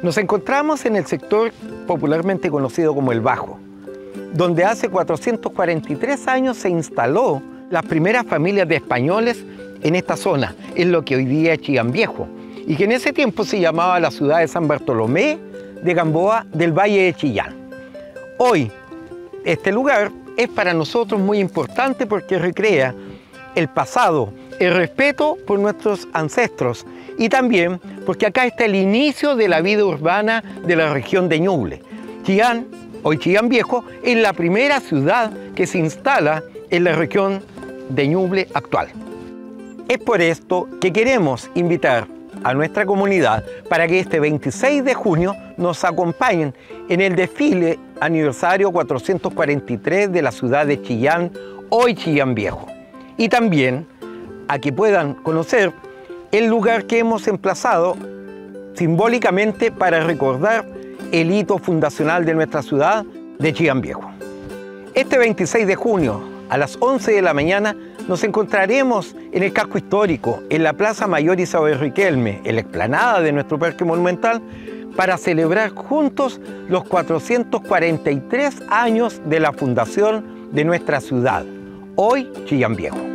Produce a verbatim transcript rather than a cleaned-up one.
Nos encontramos en el sector popularmente conocido como el Bajo, donde hace cuatrocientos cuarenta y tres años se instaló las primeras familias de españoles en esta zona, en lo que hoy día es Chillán Viejo, y que en ese tiempo se llamaba la ciudad de San Bartolomé de Gamboa del Valle de Chillán. Hoy, este lugar es para nosotros muy importante porque recrea el pasado, el respeto por nuestros ancestros y también porque acá está el inicio de la vida urbana de la región de Ñuble. Chillán, hoy Chillán Viejo, es la primera ciudad que se instala en la región de Ñuble actual. Es por esto que queremos invitar a nuestra comunidad para que este veintiséis de junio nos acompañen en el desfile aniversario cuatrocientos cuarenta y tres de la ciudad de Chillán, hoy Chillán Viejo. Y también a que puedan conocer el lugar que hemos emplazado simbólicamente para recordar el hito fundacional de nuestra ciudad de Chillán Viejo. Este veintiséis de junio a las once de la mañana nos encontraremos en el casco histórico, en la Plaza Mayor Isabel Riquelme, en la explanada de nuestro parque monumental, para celebrar juntos los cuatrocientos cuarenta y tres años de la fundación de nuestra ciudad, hoy Chillán Viejo.